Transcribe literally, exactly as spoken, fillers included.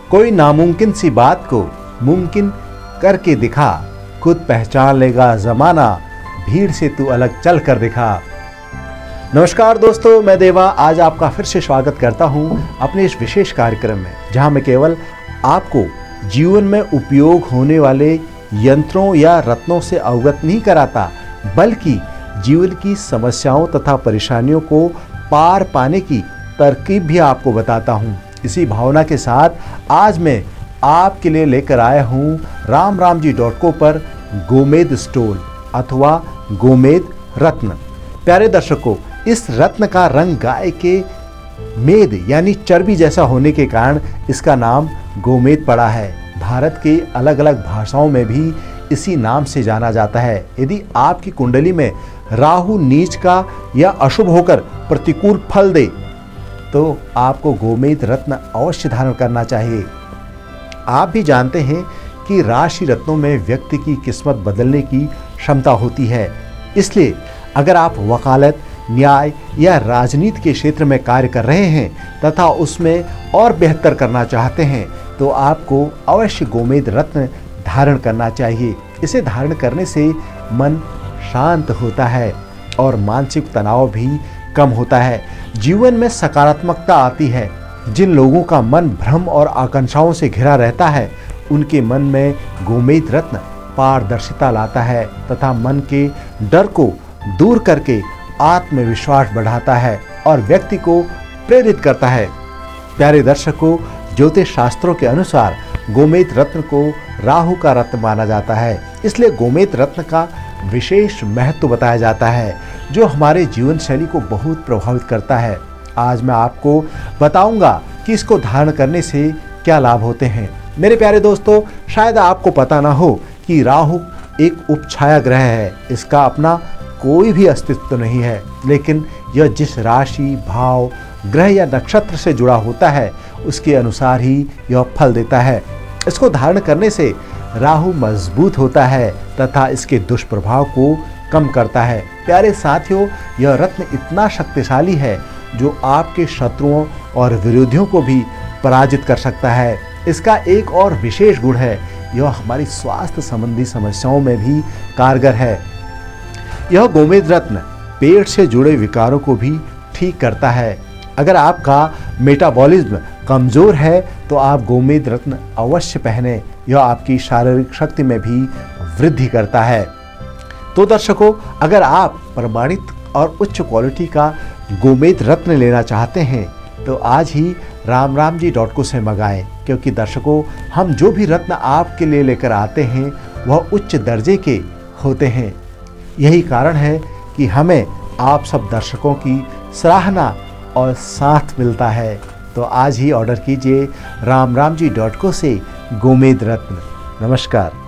कोई नामुमकिन सी बात को मुमकिन करके दिखा, खुद पहचान लेगा जमाना, भीड़ से तू अलग चल कर दिखा। नमस्कार दोस्तों, मैं देवा आज आपका फिर से स्वागत करता हूं अपने इस विशेष कार्यक्रम में, जहां मैं केवल आपको जीवन में उपयोग होने वाले यंत्रों या रत्नों से अवगत नहीं कराता, बल्कि जीवन की समस्याओं तथा परेशानियों को पार पाने की तरकीब भी आपको बताता हूं। इसी भावना के साथ आज मैं आपके लिए लेकर आया हूं राम राम जी डॉट को पर गोमेद स्टोन अथवा गोमेद रत्न। प्यारे दर्शकों, इस रत्न का रंग गाय के मेद यानी चर्बी जैसा होने के कारण इसका नाम गोमेद पड़ा है। भारत के अलग अलग भाषाओं में भी इसी नाम से जाना जाता है। यदि आपकी कुंडली में राहु नीच का या अशुभ होकर प्रतिकूल फल दे तो आपको गोमेद रत्न अवश्य धारण करना चाहिए। आप भी जानते हैं कि राशि रत्नों में व्यक्ति की किस्मत बदलने की क्षमता होती है। इसलिए अगर आप वकालत, न्याय या राजनीति के क्षेत्र में कार्य कर रहे हैं तथा उसमें और बेहतर करना चाहते हैं तो आपको अवश्य गोमेद रत्न धारण करना चाहिए। इसे धारण करने से मन शांत होता है और मानसिक तनाव भी कम होता है। जीवन में सकारात्मकता आती है। जिन लोगों का मन भ्रम और आकांक्षाओं से घिरा रहता है, उनके मन में गोमेद रत्न पारदर्शिता लाता है तथा मन के डर को दूर करके आत्मविश्वास बढ़ाता है और व्यक्ति को प्रेरित करता है। प्यारे दर्शकों, ज्योतिष शास्त्रों के अनुसार गोमेद रत्न को राहु का रत्न माना जाता है, इसलिए गोमेद रत्न का विशेष महत्व बताया जाता है जो हमारे जीवन शैली को बहुत प्रभावित करता है। आज मैं आपको बताऊंगा कि इसको धारण करने से क्या लाभ होते हैं। मेरे प्यारे दोस्तों, शायद आपको पता ना हो कि राहु एक उपछाया ग्रह है। इसका अपना कोई भी अस्तित्व नहीं है, लेकिन यह जिस राशि, भाव, ग्रह या नक्षत्र से जुड़ा होता है उसके अनुसार ही यह फल देता है। इसको धारण करने से राहु मजबूत होता है तथा इसके दुष्प्रभाव को कम करता है। प्यारे साथियों, यह रत्न इतना शक्तिशाली है जो आपके शत्रुओं और विरोधियों को भी पराजित कर सकता है। इसका एक और विशेष गुण है, यह हमारी स्वास्थ्य संबंधी समस्याओं में भी कारगर है। यह गोमेद रत्न पेट से जुड़े विकारों को भी ठीक करता है। अगर आपका मेटाबॉलिज्म कमजोर है तो आप गोमेद रत्न अवश्य पहने। यह आपकी शारीरिक शक्ति में भी वृद्धि करता है। तो दर्शकों, अगर आप प्रमाणित और उच्च क्वालिटी का गोमेद रत्न लेना चाहते हैं तो आज ही राम राम जी डॉट को से मंगाएं, क्योंकि दर्शकों, हम जो भी रत्न आपके लिए लेकर आते हैं वह उच्च दर्जे के होते हैं। यही कारण है कि हमें आप सब दर्शकों की सराहना और साथ मिलता है। तो आज ही ऑर्डर कीजिए राम राम जी डॉट को से गोमेद रत्न। नमस्कार।